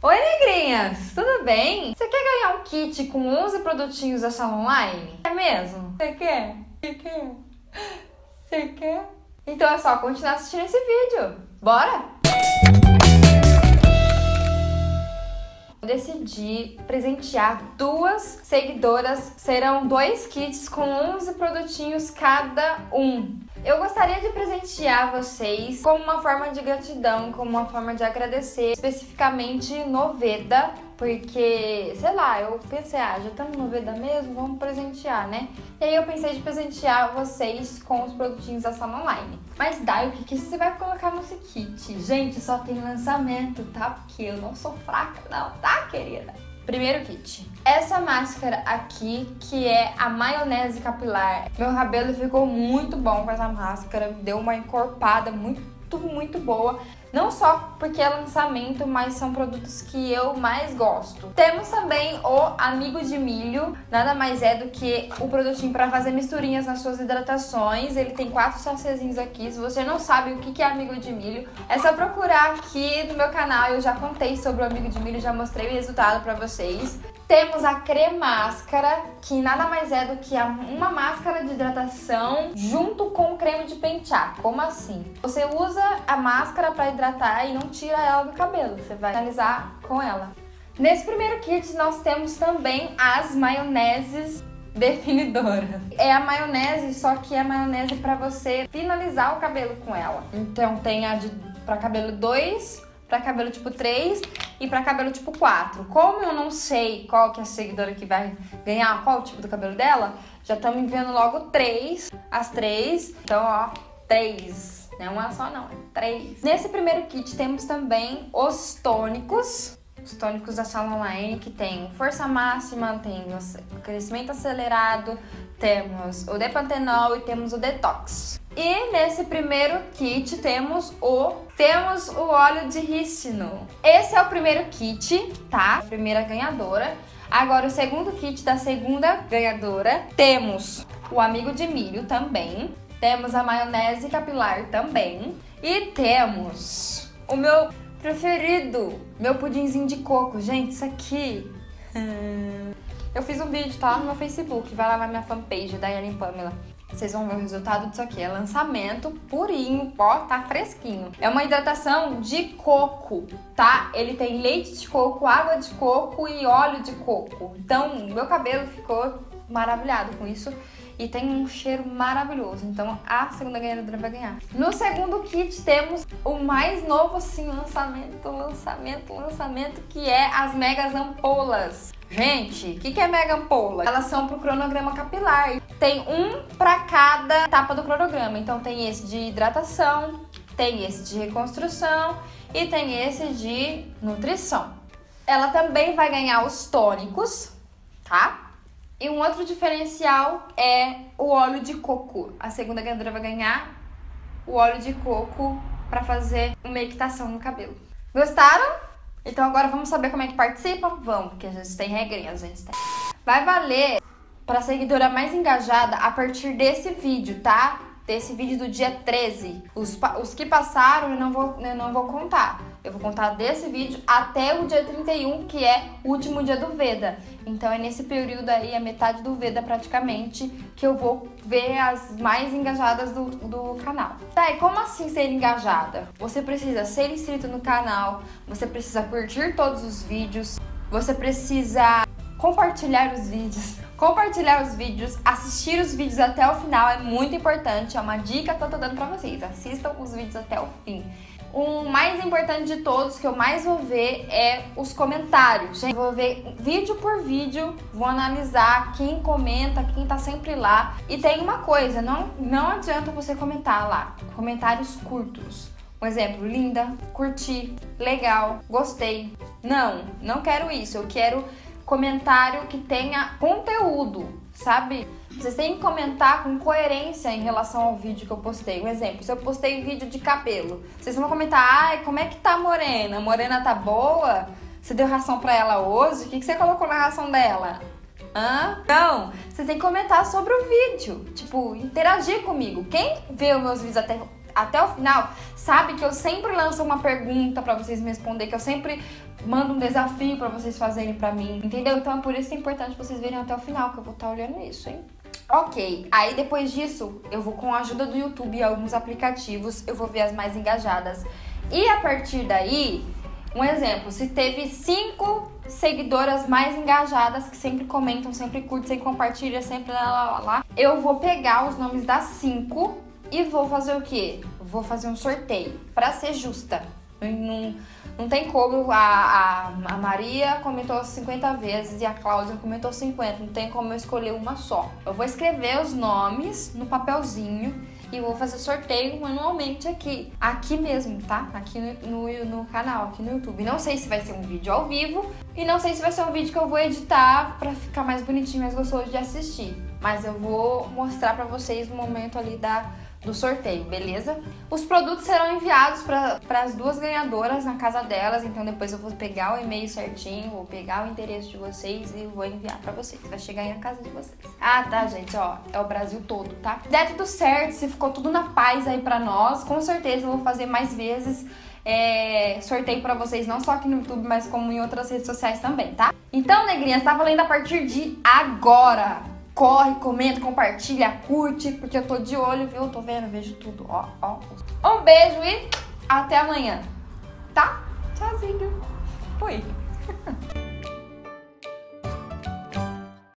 Oi, negrinhas! Tudo bem? Você quer ganhar um kit com 11 produtinhos da Salon Online? É mesmo? Você quer? Você quer? Você quer? Então é só continuar assistindo esse vídeo. Bora? Eu decidi presentear 2 seguidoras. Serão 2 kits com 11 produtinhos cada um. Eu gostaria de presentear vocês como uma forma de gratidão, como uma forma de agradecer, especificamente no Veda, porque, sei lá, eu pensei, já estamos no Veda mesmo, vamos presentear, né? E aí eu pensei de presentear vocês com os produtinhos da Salon Online. Mas Dai, o que você vai colocar nesse kit? Gente, só tem lançamento, tá? Porque eu não sou fraca não, tá, querida? Primeiro kit. Essa máscara aqui, que é a maionese capilar. Meu cabelo ficou muito bom com essa máscara, deu uma encorpada muito boa. Não só porque é lançamento, mas são produtos que eu mais gosto. Temos também o Amigo de Milho, nada mais é do que o produtinho para fazer misturinhas nas suas hidratações. Ele tem 4 sachêzinhos aqui. Se você não sabe o que é Amigo de Milho, é só procurar aqui no meu canal. Eu já contei sobre o Amigo de Milho, já mostrei o resultado para vocês. Temos a Cremáscara, que nada mais é do que uma máscara de hidratação junto com o creme de pentear. Como assim? Você usa a máscara para hidratar e não tira ela do cabelo. Você vai finalizar com ela. Nesse primeiro kit nós temos também as maioneses definidoras. É a maionese, só que é maionese para você finalizar o cabelo com ela. Então tem a para cabelo 2, para cabelo tipo 3 e para cabelo tipo 4. Como eu não sei qual que é a seguidora que vai ganhar, qual o tipo do cabelo dela, já estamos enviando logo 3, as 3. Então, ó, 3. Não é uma só não, é 3. Nesse primeiro kit temos também os tônicos da Salon Online, que tem força máxima, tem o crescimento acelerado, temos o Depantenol e temos o Detox. E nesse primeiro kit temos o óleo de rícino. Esse é o primeiro kit, tá? A primeira ganhadora. Agora o segundo kit da segunda ganhadora. Temos o Amigo de Milho também. Temos a maionese capilar também. E temos o meu preferido, meu pudinzinho de coco. Gente, isso aqui... Eu fiz um vídeo, tá? No meu Facebook. Vai lá na minha fanpage, Daiane Pamela. Vocês vão ver o resultado disso aqui. É lançamento purinho, ó, tá fresquinho. É uma hidratação de coco, tá? Ele tem leite de coco, água de coco e óleo de coco. Então, meu cabelo ficou maravilhado com isso. E tem um cheiro maravilhoso. Então, a segunda ganhadora vai ganhar. No segundo kit, temos o mais novo, assim, lançamento, que é as megas ampolas. Gente, o que é mega ampola? Elas são pro cronograma capilar. Tem um para cada etapa do cronograma. Então tem esse de hidratação, tem esse de reconstrução e tem esse de nutrição. Ela também vai ganhar os tônicos, tá? E um outro diferencial é o óleo de coco. A segunda ganhadora vai ganhar o óleo de coco para fazer uma equitação no cabelo. Gostaram? Então agora vamos saber como é que participa? Vamos, porque a gente tem regrinhas, gente. Vai valer para a seguidora mais engajada a partir desse vídeo, tá? Desse vídeo do dia 13. Os que passaram eu não vou contar. Eu vou contar desse vídeo até o dia 31, que é o último dia do Veda. Então é nesse período aí, a metade do Veda praticamente, que eu vou ver as mais engajadas do canal. Tá, e como assim ser engajada? Você precisa ser inscrito no canal, você precisa curtir todos os vídeos, você precisa compartilhar os vídeos, assistir os vídeos até o final, é muito importante, é uma dica que eu tô dando pra vocês, assistam os vídeos até o fim. O mais importante de todos, que eu mais vou ver, é os comentários. Gente, eu vou ver vídeo por vídeo, vou analisar quem comenta, quem tá sempre lá. E tem uma coisa, não adianta você comentar lá, comentários curtos. Um exemplo, linda, curti, legal, gostei. Não quero isso, eu quero comentário que tenha conteúdo, sabe? Vocês têm que comentar com coerência em relação ao vídeo que eu postei. Um exemplo, se eu postei um vídeo de cabelo, vocês vão comentar, ai, como é que tá a Morena? A Morena tá boa? Você deu ração pra ela hoje? O que você colocou na ração dela? Não, você tem que comentar sobre o vídeo, tipo, interagir comigo. Quem vê os meus vídeos até o final sabe que eu sempre lanço uma pergunta pra vocês me responder, que eu sempre mando um desafio pra vocês fazerem pra mim, entendeu? Então é por isso que é importante vocês verem até o final, que eu vou estar olhando isso, hein? Ok, aí depois disso, eu vou com a ajuda do YouTube e alguns aplicativos, eu vou ver as mais engajadas. E a partir daí, um exemplo, se teve 5 seguidoras mais engajadas, que sempre comentam, sempre curtem, sempre compartilham, sempre lá, eu vou pegar os nomes das 5 e vou fazer o quê? Vou fazer um sorteio, pra ser justa. Não tem como, a Maria comentou 50 vezes e a Cláudia comentou 50, não tem como eu escolher uma só. Eu vou escrever os nomes no papelzinho e vou fazer sorteio manualmente aqui mesmo, tá? Aqui no canal, aqui no YouTube. Não sei se vai ser um vídeo ao vivo e não sei se vai ser um vídeo que eu vou editar pra ficar mais bonitinho, mais gostoso de assistir. Mas eu vou mostrar pra vocês no momento ali do sorteio, beleza? Os produtos serão enviados para as 2 ganhadoras na casa delas, então depois eu vou pegar o e-mail certinho, vou pegar o endereço de vocês e vou enviar para vocês. Vai chegar aí na casa de vocês. Ah, tá, gente, ó, é o Brasil todo, tá? Se der tudo certo, se ficou tudo na paz aí pra nós, com certeza eu vou fazer mais vezes sorteio pra vocês, não só aqui no YouTube, mas como em outras redes sociais também, tá? Então, negrinhas, tá valendo a partir de agora. Corre, comenta, compartilha, curte, porque eu tô de olho, viu? Tô vendo, vejo tudo, ó. Um beijo e até amanhã, tá? Tchauzinho. Fui.